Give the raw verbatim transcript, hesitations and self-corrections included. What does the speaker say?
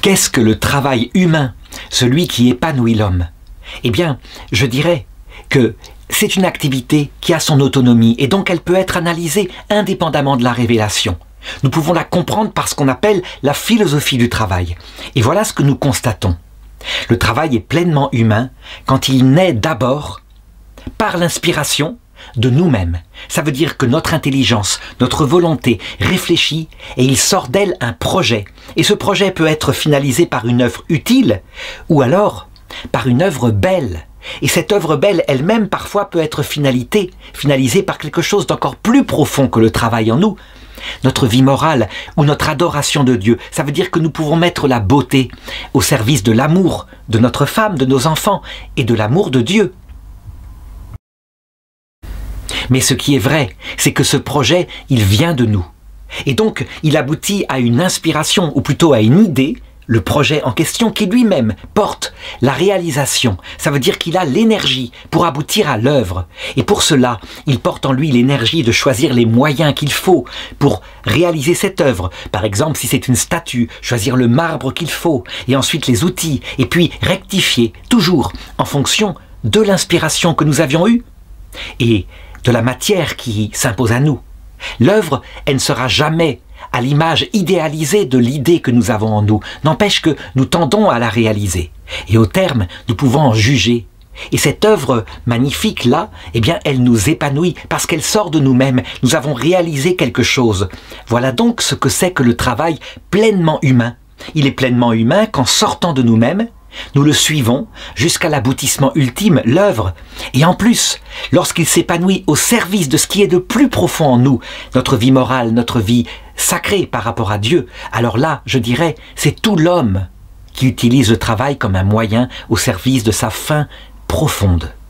Qu'est-ce que le travail humain, celui qui épanouit l'homme? Eh bien, je dirais que c'est une activité qui a son autonomie et donc elle peut être analysée indépendamment de la révélation. Nous pouvons la comprendre par ce qu'on appelle la philosophie du travail. Et voilà ce que nous constatons. Le travail est pleinement humain quand il naît d'abord par l'inspiration de nous-mêmes. Ça veut dire que notre intelligence, notre volonté réfléchit et il sort d'elle un projet. Et ce projet peut être finalisé par une œuvre utile ou alors par une œuvre belle. Et cette œuvre belle elle-même parfois peut être finalité, finalisée par quelque chose d'encore plus profond que le travail en nous. Notre vie morale ou notre adoration de Dieu, ça veut dire que nous pouvons mettre la beauté au service de l'amour de notre femme, de nos enfants et de l'amour de Dieu. Mais ce qui est vrai, c'est que ce projet, il vient de nous. Et donc, il aboutit à une inspiration, ou plutôt à une idée, le projet en question qui lui-même porte la réalisation. Ça veut dire qu'il a l'énergie pour aboutir à l'œuvre. Et pour cela, il porte en lui l'énergie de choisir les moyens qu'il faut pour réaliser cette œuvre. Par exemple, si c'est une statue, choisir le marbre qu'il faut, et ensuite les outils, et puis rectifier, toujours en fonction de l'inspiration que nous avions eue. Et de la matière qui s'impose à nous. L'œuvre, elle ne sera jamais à l'image idéalisée de l'idée que nous avons en nous. N'empêche que nous tendons à la réaliser. Et au terme, nous pouvons en juger. Et cette œuvre magnifique-là, eh bien, elle nous épanouit parce qu'elle sort de nous-mêmes. Nous avons réalisé quelque chose. Voilà donc ce que c'est que le travail pleinement humain. Il est pleinement humain qu'en sortant de nous-mêmes, nous le suivons jusqu'à l'aboutissement ultime, l'œuvre. Et en plus, lorsqu'il s'épanouit au service de ce qui est de plus profond en nous, notre vie morale, notre vie sacrée par rapport à Dieu, alors là, je dirais, c'est tout l'homme qui utilise le travail comme un moyen au service de sa fin profonde.